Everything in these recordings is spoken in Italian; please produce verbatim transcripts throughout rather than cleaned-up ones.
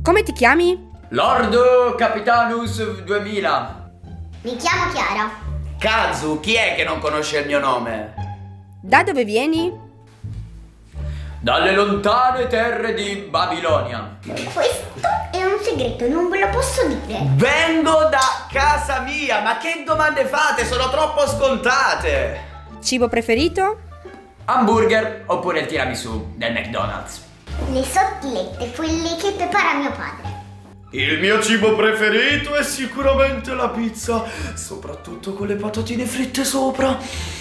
Come ti chiami? Lord Capitanus duemila. Mi chiamo Chiara. Kazu, chi è che non conosce il mio nome? Da dove vieni? Dalle lontane terre di Babilonia. Questo è un segreto, non ve lo posso dire. Vengo da casa mia, ma che domande fate? Sono troppo scontate. Cibo preferito? Hamburger oppure il tiramisù del McDonald's. Le sottilette, quelle che prepara mio padre. Il mio cibo preferito è sicuramente la pizza, soprattutto con le patatine fritte sopra.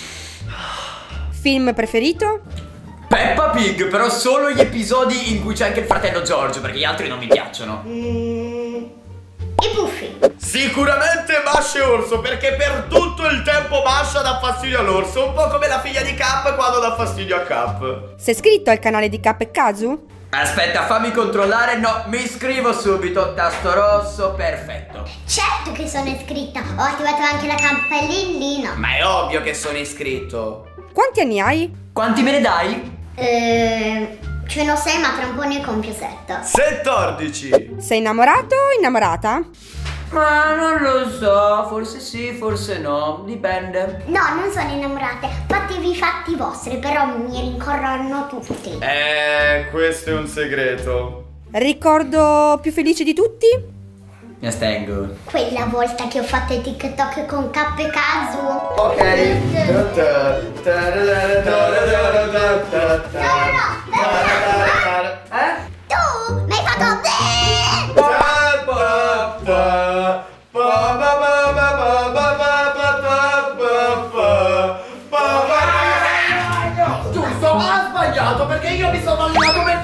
Film preferito? Peppa Pig, però solo gli episodi in cui c'è anche il fratello George, perché gli altri non mi piacciono. Mm, I puffi. Sicuramente Masha e Orso, perché per tutto il tempo Masha dà fastidio all'orso, un po' come la figlia di Cap quando dà fastidio a Cap. Sei iscritto al canale di Cap e Kazu? Aspetta, fammi controllare. No, mi iscrivo subito. Tasto rosso, perfetto. Certo che sono iscritta, ho attivato anche la campanellina. Ma è ovvio che sono iscritto. Quanti anni hai? Quanti me ne dai? Eh, ce n'ho sei, ma tra un po' ne compio sette. quattordici. Sei innamorato o innamorata? Ma non lo so, forse sì, forse no, dipende. No, non sono innamorate, fatevi i fatti vostri, però mi rincorrono tutti. Eh, questo è un segreto. Ricordo più felice di tutti? Mi astengo. Quella volta che ho fatto i TikTok con Cap e Kazu. Ok. Eh? Tu mi hai fatto bene! Giusto, ha sbagliato perché io mi sono allenato per...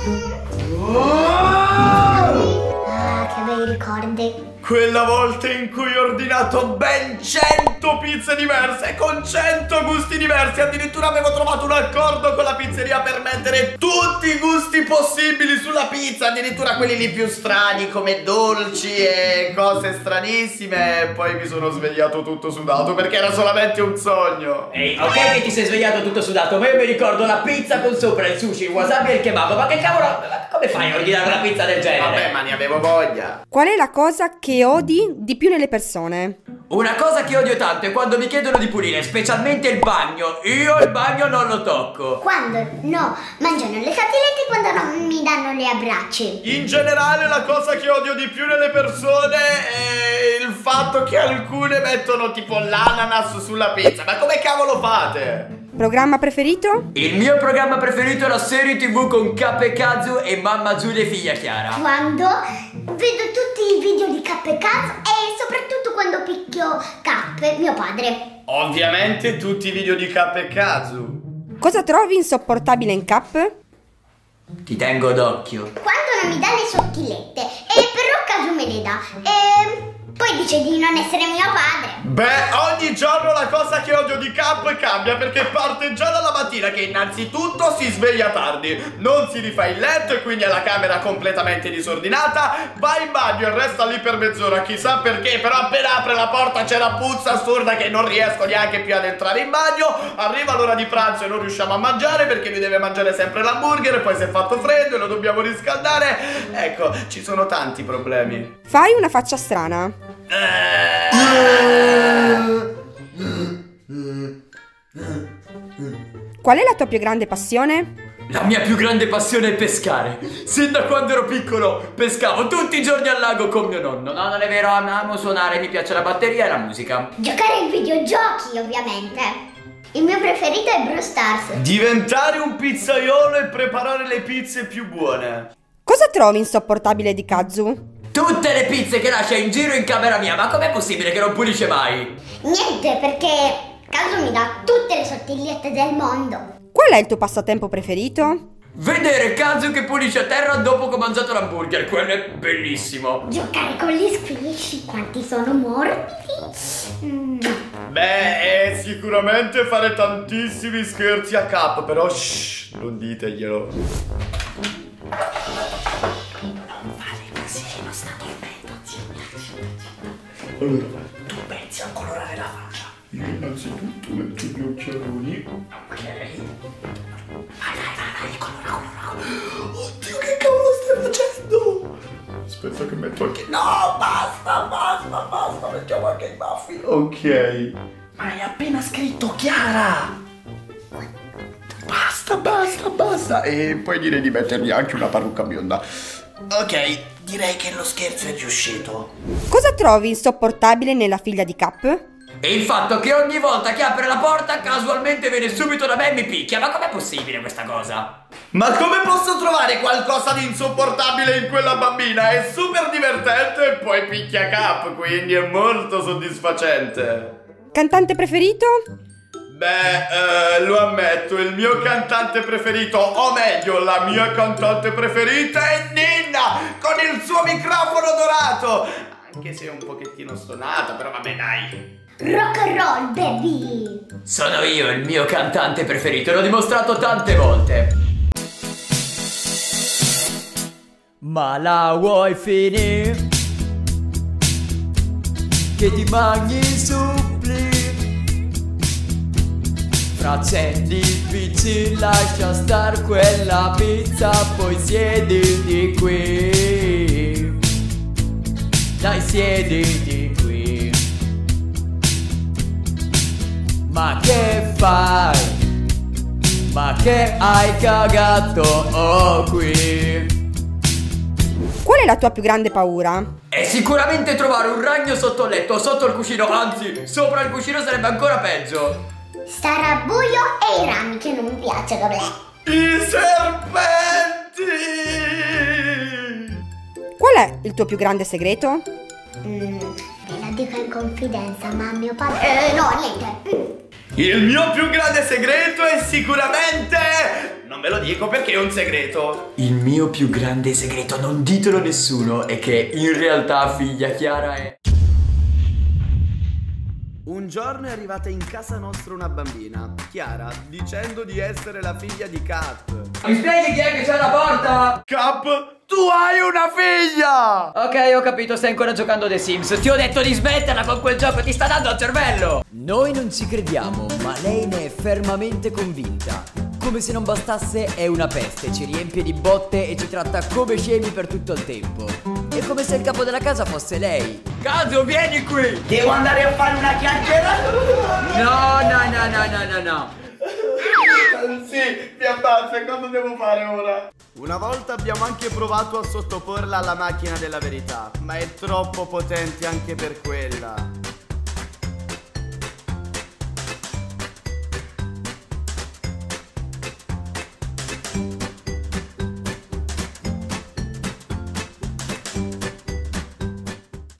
Ah, che bei ricordi. Quella volta in cui ho ordinato ben cento pizze diverse con cento gusti diversi. Addirittura avevo trovato un accordo con la pizzeria per mettere tutti i gusti possibili sulla pizza, addirittura quelli lì più strani come dolci e cose stranissime. E poi mi sono svegliato tutto sudato perché era solamente un sogno. Ehi, ok che ti sei svegliato tutto sudato, ma io mi ricordo la pizza con sopra il sushi, il wasabi e il kebab. Ma che cavolo, come fai a ordinare una pizza del genere? Vabbè, ma ne avevo voglia. Qual è la cosa che odi di più nelle persone? Una cosa che odio tanto è quando mi chiedono di pulire, specialmente il bagno. Io il bagno non lo tocco. Quando no, mangiano le satellite quando non mi danno le abbracci. In generale la cosa che odio di più nelle persone è il fatto che alcune mettono tipo l'ananas sulla pizza. Ma come cavolo fate? Programma preferito? Il mio programma preferito è la serie tv con Cap e Kazu e mamma Giulia e figlia Chiara. Quando vedo tutti i video di Cap e Kazu e soprattutto quando picchio Cap, mio padre. Ovviamente tutti i video di Cap e Kazu. Cosa trovi insopportabile in Cap? Ti tengo d'occhio. Quando non mi dà le sottilette, e però Kazu me le dà. E poi dice di non essere mio padre. Beh, ogni giorno la cosa che odio di Cap cambia perché parte già dalla mattina che innanzitutto si sveglia tardi, non si rifà il letto e quindi ha la camera completamente disordinata, va in bagno e resta lì per mezz'ora, chissà perché, però appena apre la porta c'è la puzza assurda che non riesco neanche più ad entrare in bagno, arriva l'ora di pranzo e non riusciamo a mangiare perché lui deve mangiare sempre l'hamburger e poi si è fatto freddo e lo dobbiamo riscaldare. Ecco, ci sono tanti problemi. Fai una faccia strana. Qual è la tua più grande passione? La mia più grande passione è pescare. Sin da quando ero piccolo pescavo tutti i giorni al lago con mio nonno. No, non è vero, amo suonare, mi piace la batteria e la musica. Giocare ai videogiochi, ovviamente. Il mio preferito è Brawl Stars. Diventare un pizzaiolo e preparare le pizze più buone. Cosa trovi insopportabile di Kazu? Tutte le pizze che lascia in giro in camera mia. Ma com'è possibile che non pulisce mai? Niente, perché Kazu mi dà tutte le sottigliette del mondo. Qual è il tuo passatempo preferito? Vedere Kazu che pulisce a terra dopo che ho mangiato l'hamburger. Quello è bellissimo. Giocare con gli squishy, quanti sono morti. Mm. Beh, è sicuramente fare tantissimi scherzi a Cap, però shh, non diteglielo. Allora, tu pensi a colorare la faccia. Io innanzitutto metto gli occhialoni. Ok. Vai, vai, vai, vai, colora, colora, colora. Oddio, che cavolo stai facendo? Aspetta che metto anche... No, basta, basta, basta, mettiamo anche i baffi. Ok. Ma hai appena scritto Chiara! Basta, basta, basta. E poi direi di mettergli anche una parrucca bionda. Ok, direi che lo scherzo è riuscito. Cosa trovi insopportabile nella figlia di Cap? E il fatto che ogni volta che apre la porta casualmente viene subito da me e mi picchia. Ma com'è possibile questa cosa? Ma come posso trovare qualcosa di insopportabile in quella bambina? È super divertente e poi picchia Cap, quindi è molto soddisfacente. Cantante preferito? Beh, eh, lo ammetto, il mio cantante preferito, o meglio, la mia cantante preferita è Ninna, con il suo microfono dorato. Anche se è un pochettino stonata, però vabbè dai. Rock and roll, baby! Sono io il mio cantante preferito e l'ho dimostrato tante volte. Ma la vuoi finire? Che ti mangi i suppli? Accendi il P C, lascia star quella pizza, poi siediti qui. Dai, siediti qui. Ma che fai? Ma che hai cagato oh, qui? Qual è la tua più grande paura? È sicuramente trovare un ragno sotto il letto o sotto il cuscino, anzi, sopra il cuscino sarebbe ancora peggio. Stare a buio e i rami che non mi piacciono. I serpenti! Qual è il tuo più grande segreto? Mm, ve la dico in confidenza, ma mio padre... Eh, no, niente. Mm. Il mio più grande segreto è sicuramente... Non ve lo dico perché è un segreto. Il mio più grande segreto, non ditelo a nessuno, è che in realtà figlia Chiara è... Un giorno è arrivata in casa nostra una bambina, Chiara, dicendo di essere la figlia di Cap. Mi spieghi chi è che c'è alla porta? Cap, tu hai una figlia! Ok, ho capito, stai ancora giocando The Sims. Ti ho detto di smetterla con quel gioco, ti sta dando al cervello. Noi non ci crediamo, ma lei ne è fermamente convinta. Come se non bastasse è una peste, ci riempie di botte e ci tratta come scemi per tutto il tempo. È come se il capo della casa fosse lei. Caso, vieni qui! Devo andare a fare una chiacchierata? No, no, no, no, no, no, no. Sì, mi abbassa, e cosa devo fare ora? Una volta abbiamo anche provato a sottoporla alla macchina della verità, ma è troppo potente anche per quella.